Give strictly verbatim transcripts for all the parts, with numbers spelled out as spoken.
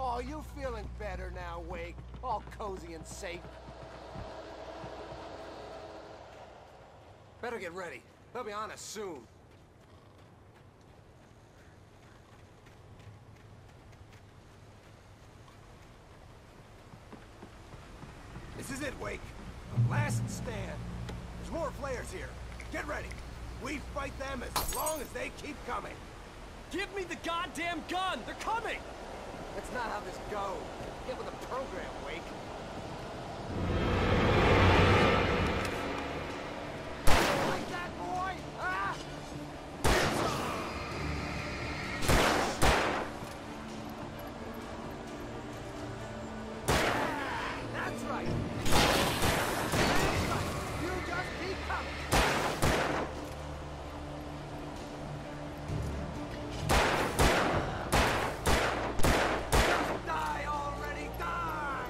Oh, you feeling better now, Wake? All cozy and safe. Better get ready. They'll be on us soon. This is it, Wake. The last stand. There's more flares here. Get ready. We fight them as long as they keep coming. Give me the goddamn gun! They're coming! That's not how this goes. Get with the program, Wake. Like that, boy? Ah! That's right. That's right. You just keep coming. Die already, die!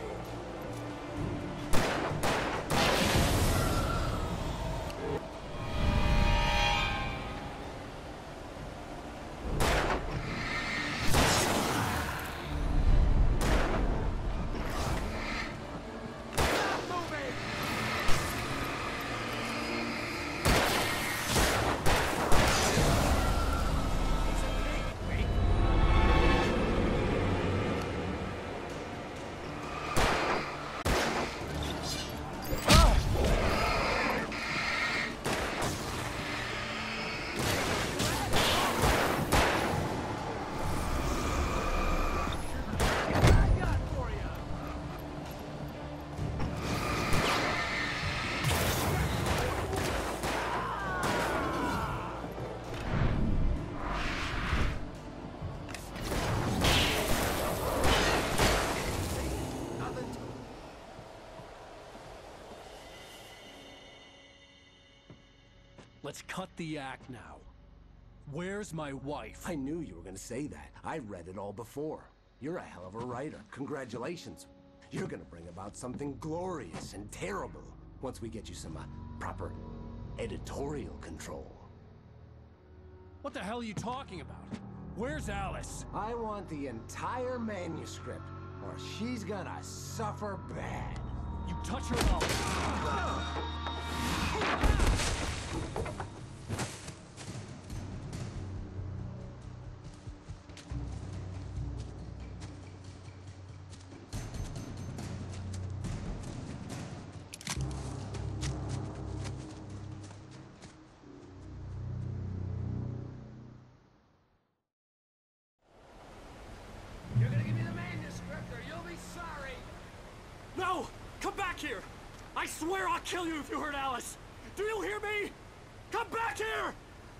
Stop moving! It's a big Wake. I got for you. Nothing to Let's cut the act now. Where's my wife? I knew you were gonna say that. I read it all before. You're a hell of a writer. Congratulations. You're gonna bring about something glorious and terrible once we get you some uh, proper editorial control. What the hell are you talking about? Where's Alice? I want the entire manuscript, or she's gonna suffer bad. You touch her mouth. You're gonna give me the manuscript, or you'll be sorry. No! Come back here! I swear I'll kill you if you hurt Alice! Do you hear me? Come back here!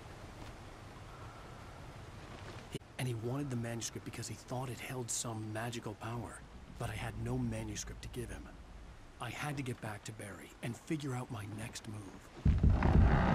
And he wanted the manuscript because he thought it held some magical power. But I had no manuscript to give him. I had to get back to Barry and figure out my next move.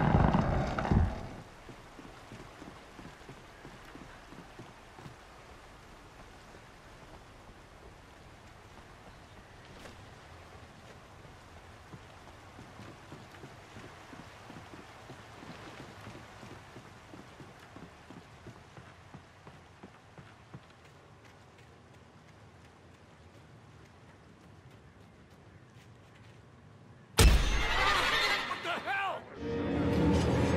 What the hell?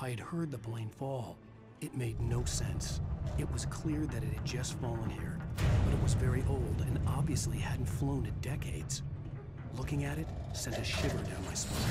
I had heard the plane fall. It made no sense. It was clear that it had just fallen here, but it was very old and obviously hadn't flown in decades. Looking at it sent a shiver down my spine.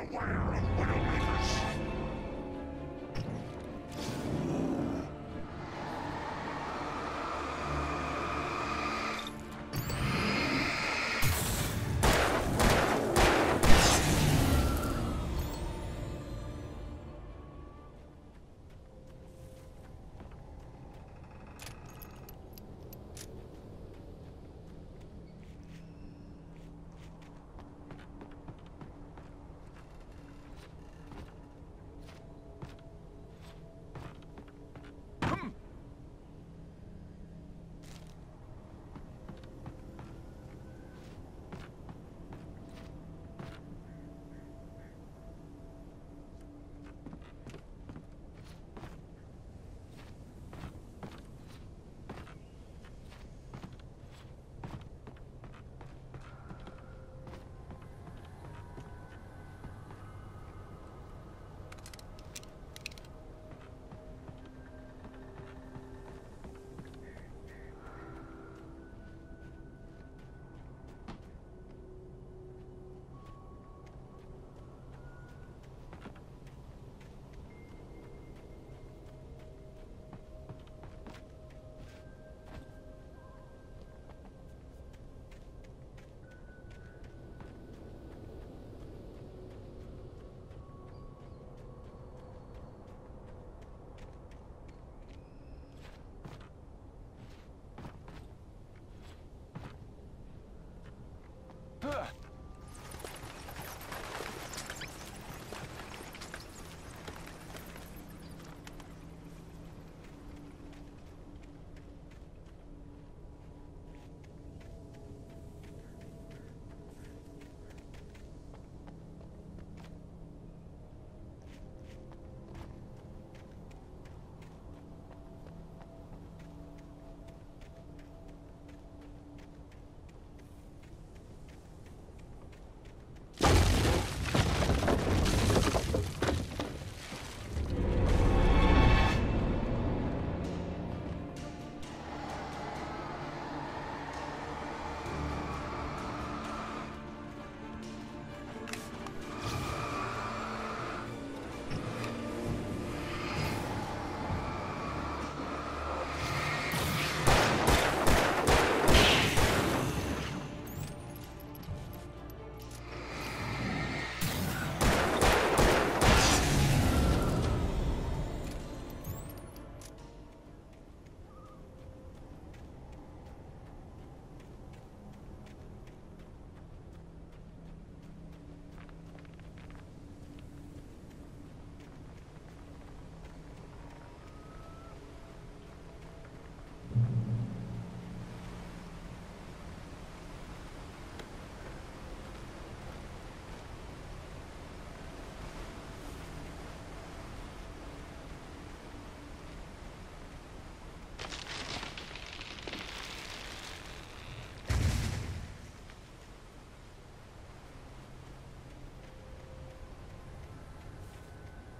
Beware of Widowmakers!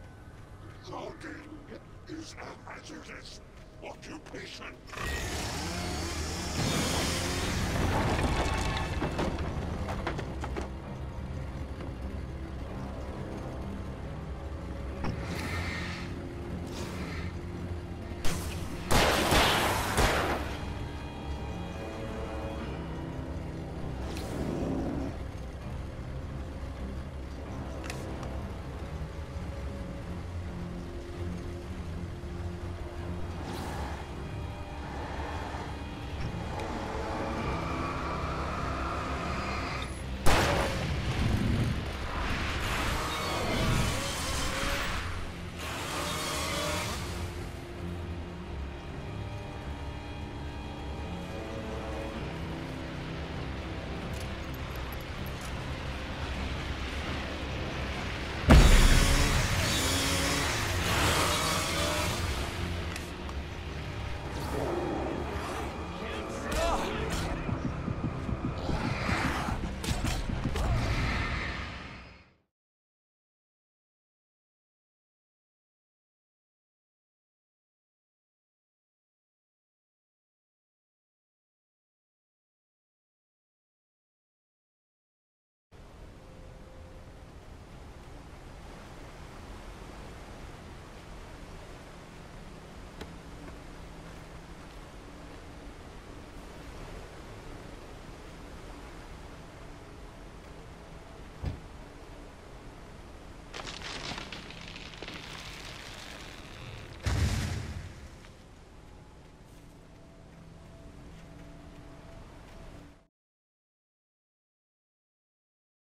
Logging is a hazardous occupation.